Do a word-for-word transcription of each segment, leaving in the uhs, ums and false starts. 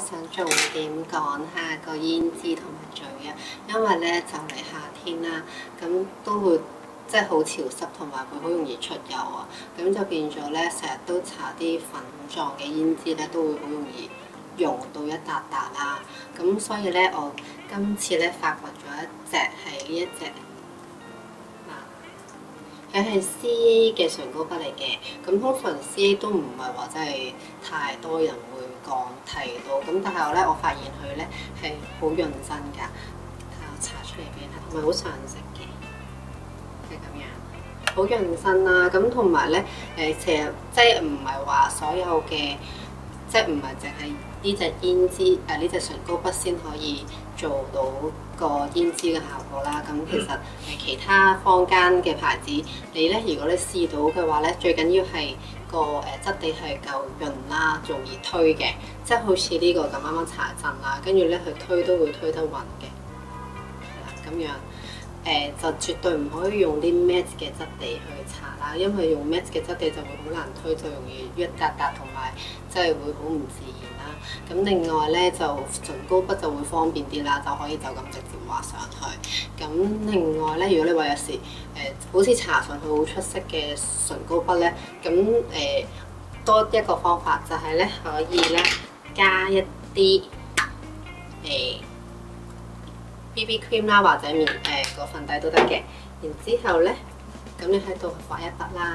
想重點講下個胭脂同埋嘴啊，因為咧就嚟夏天啦，咁都會即係好潮濕同埋會好容易出油啊，咁就變咗咧成日都搽啲粉狀嘅胭脂咧，都會好容易溶到一笪笪啦。咁所以咧，我今次咧發掘咗一隻係呢一隻。佢係 C A 嘅唇膏筆嚟嘅，咁通常 C A 都唔係話真係太多人會講提到，咁但係我咧我發現佢咧係好潤身㗎，睇我搽出嚟俾你睇，同埋好上色嘅，係咁樣，好潤身啦。咁同埋咧誒，其實即係唔係話所有嘅，即係唔係淨係呢隻胭脂誒呢隻唇膏筆先可以做到個胭脂嘅效果啦，咁其實誒其他坊間嘅牌子，你咧如果你試到嘅話咧，最緊要係個誒質地係夠潤啦，容易推嘅，即係好似呢個咁啱啱搽一陣啦，跟住咧佢推都會推得勻嘅，係啦咁樣誒、呃、就絕對唔可以用啲 matte 嘅質地去搽啦，因為用 matte 嘅質地就會好難推，就容易一笪笪同埋即係會好唔自然啦。咁另外咧就唇膏筆就會方便啲啦，就可以就咁直接畫上去。咁另外咧，如果你話有時誒、呃、好似搽上去好出色嘅唇膏筆咧，咁誒、呃、多一個方法就係咧可以咧加一啲誒、呃、B B cream 啦，或者面誒個粉底都得嘅。然之後咧，咁你喺度畫一筆啦，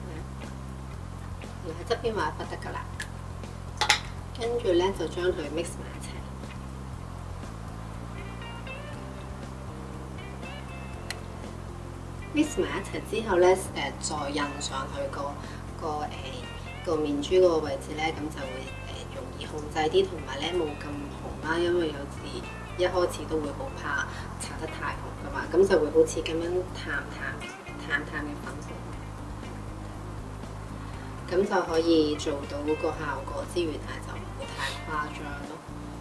然後喺側邊畫一筆得㗎啦。跟住咧就將佢 mix 埋一齊。mix 埋一齊之後咧，誒、呃、再印上去個個誒、呃、個面珠嗰個位置咧，咁就會誒、呃、容易控制啲，同埋咧冇咁紅啦。因為有時一開始都會好怕搽得太紅噶嘛，咁就會好似咁樣淡淡淡淡嘅粉紅。咁就可以做到個效果之餘，但係就唔會太誇張咯。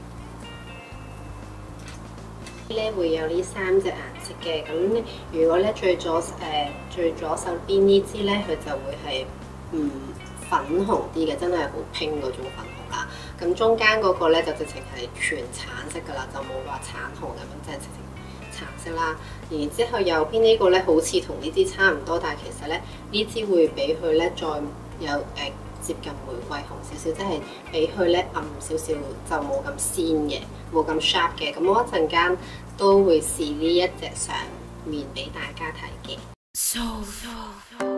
咧會有呢三隻顏色嘅，咁如果咧最左誒、呃、最左手邊呢支咧，佢就會係嗯粉紅啲嘅，真係好拼嗰種粉紅啦。咁中間嗰個咧就直情係全橙色㗎啦，就冇話橙紅咁樣，即係直情橙色啦。然之後右邊呢個咧好似同呢支差唔多，但係其實咧呢支會比佢咧再有誒、呃、接近玫瑰紅少少，即係比佢咧暗少少，就冇咁鮮嘅，冇咁 sharp 嘅。咁我一陣間都會試呢一隻上面俾大家睇嘅。So, so, so.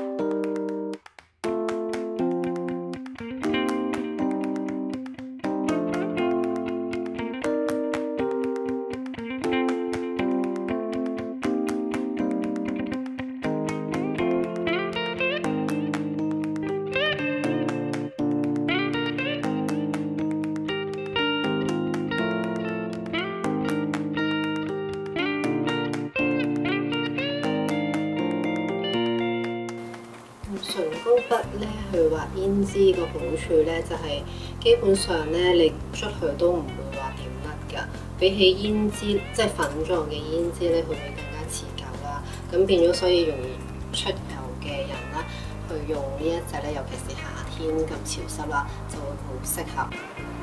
唇膏筆咧，佢畫胭脂個好處咧，就係、是、基本上咧，你捽佢都唔會話點甩㗎。比起胭脂，即係粉狀嘅胭脂咧，佢會更加持久啦。咁變咗，所以容易出油嘅人啦，去用呢一隻咧，尤其是夏天咁潮濕啦，就會好適合。